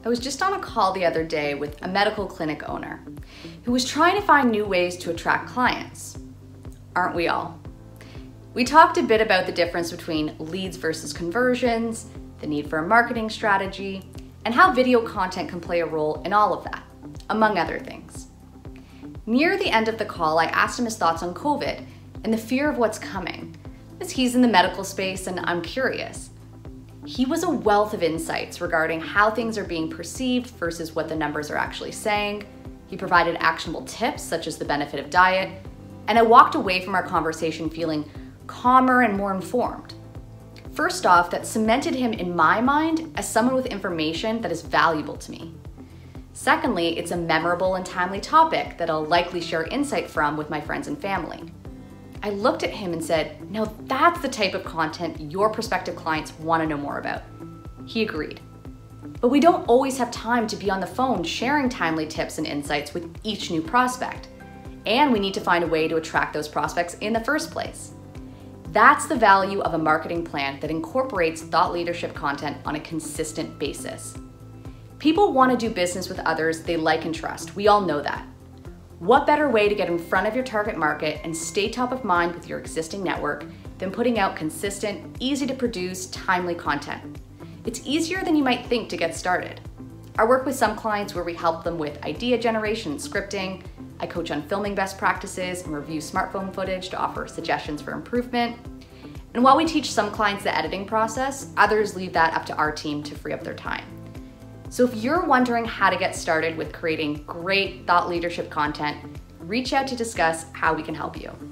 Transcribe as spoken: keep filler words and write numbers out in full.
I was just on a call the other day with a medical clinic owner who was trying to find new ways to attract clients. Aren't we all? We talked a bit about the difference between leads versus conversions, the need for a marketing strategy, and how video content can play a role in all of that, among other things. Near the end of the call, I asked him his thoughts on COVID and the fear of what's coming, as he's in the medical space and I'm curious. He was a wealth of insights regarding how things are being perceived versus what the numbers are actually saying. He provided actionable tips such as the benefit of diet, and I walked away from our conversation feeling calmer and more informed. First off, that cemented him in my mind as someone with information that is valuable to me. Secondly, it's a memorable and timely topic that I'll likely share insight from with my friends and family. I looked at him and said, "Now that's the type of content your prospective clients want to know more about." He agreed. But we don't always have time to be on the phone sharing timely tips and insights with each new prospect. And we need to find a way to attract those prospects in the first place. That's the value of a marketing plan that incorporates thought leadership content on a consistent basis. People want to do business with others they like and trust. We all know that. What better way to get in front of your target market and stay top of mind with your existing network than putting out consistent, easy to produce, timely content? It's easier than you might think to get started. I work with some clients where we help them with idea generation and scripting. I coach on filming best practices and review smartphone footage to offer suggestions for improvement. And while we teach some clients the editing process, others leave that up to our team to free up their time. So if you're wondering how to get started with creating great thought leadership content, reach out to discuss how we can help you.